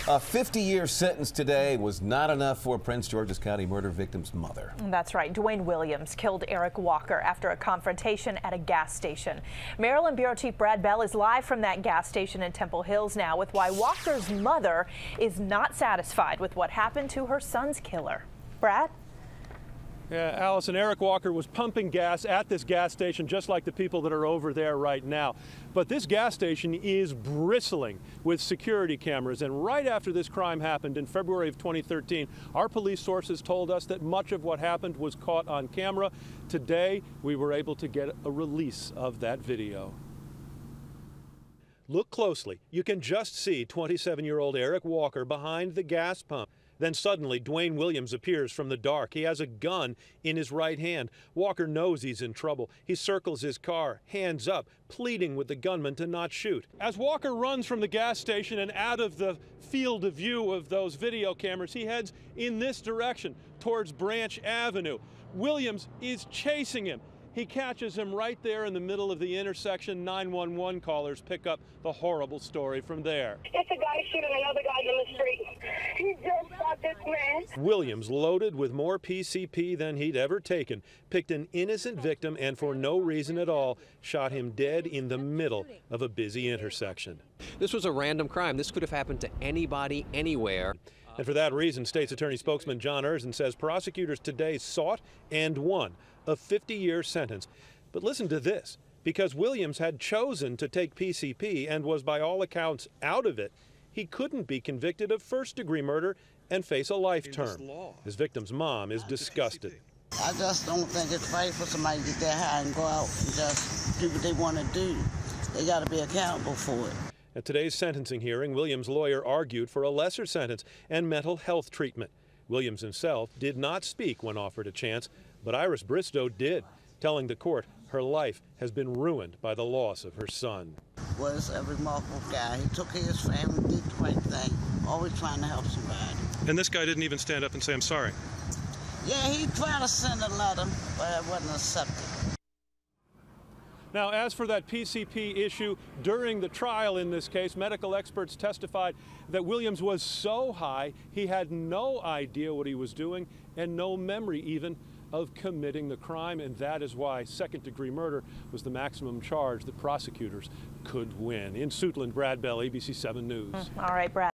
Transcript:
A 50-year sentence today was not enough for Prince George's County murder victim's mother. That's right. Dwayne Williams killed Eric Walker after a confrontation at a gas station. Maryland Bureau Chief Brad Bell is live from that gas station in Temple Hills now with why Walker's mother is not satisfied with what happened to her son's killer. Brad? Yeah, Allison, Eric Walker was pumping gas at this gas station just like the people that are over there right now. But this gas station is bristling with security cameras, and right after this crime happened in February of 2013, our police sources told us that much of what happened was caught on camera. Today, we were able to get a release of that video. Look closely. You can just see 27-year-old Eric Walker behind the gas pump. Then suddenly, Dwayne Williams appears from the dark. He has a gun in his right hand. Walker knows he's in trouble. He circles his car, hands up, pleading with the gunman to not shoot. As Walker runs from the gas station and out of the field of view of those video cameras, he heads in this direction, towards Branch Avenue. Williams is chasing him. He catches him right there in the middle of the intersection. 911 callers pick up the horrible story from there. It's a guy shooting another guy in the street. He just shot this man. Williams, loaded with more PCP than he'd ever taken, picked an innocent victim and for no reason at all shot him dead in the middle of a busy intersection. This was a random crime. This could have happened to anybody, anywhere. And for that reason, State's Attorney spokesman John Erzin says prosecutors today sought and won a 50-year sentence. But listen to this. Because Williams had chosen to take PCP and was by all accounts out of it, he couldn't be convicted of first-degree murder and face a life term. His victim's mom is disgusted. I just don't think it's right for somebody to get that high and go out and just do what they want to do. They got to be accountable for it. At today's sentencing hearing, Williams' lawyer argued for a lesser sentence and mental health treatment. Williams himself did not speak when offered a chance, but Iris Bristow did, telling the court her life has been ruined by the loss of her son. Was a remarkable guy. He took care of his family, did the right thing, always trying to help somebody. And this guy didn't even stand up and say, "I'm sorry." Yeah, he tried to send a letter, but it wasn't accepted. Now, as for that PCP issue, during the trial in this case, medical experts testified that Williams was so high he had no idea what he was doing and no memory even of committing the crime, and that is why second-degree murder was the maximum charge that prosecutors could win. In Suitland, Brad Bell, ABC 7 News. All right, Brad.